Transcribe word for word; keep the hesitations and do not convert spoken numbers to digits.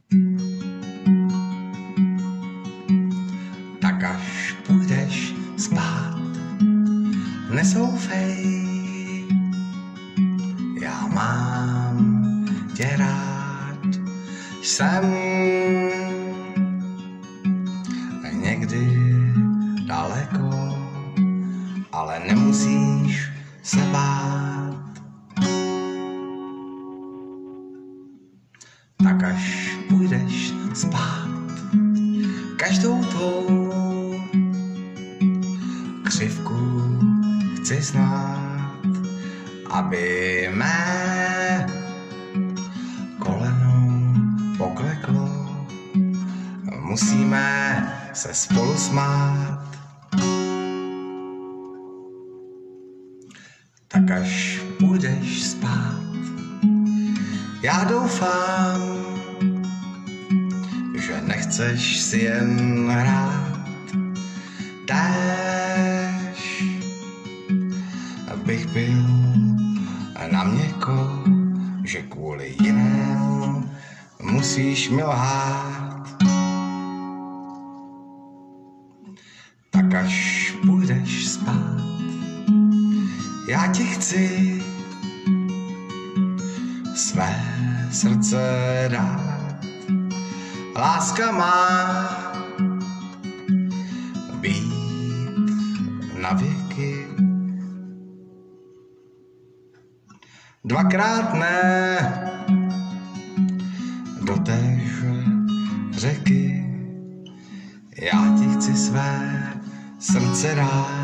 Tak až půjdeš spát, nesoufej, já mám tě rád. Jsem někdy daleko, ale nemusíš se bát. Tak až půjdeš spát, každou tvou křivku chci znát, aby mé koleno pokleklo. Musíme se spolu smát. Tak až půjdeš spát, já doufám, že nechceš si jen hrát. Též abych byl na měko, že kvůli jinému musíš mi lhát. Tak až půjdeš spát, já ti chci své srdce dát. Láska má být na věky. Dvakrát ne do téže řeky. Já ti chci své srdce dát.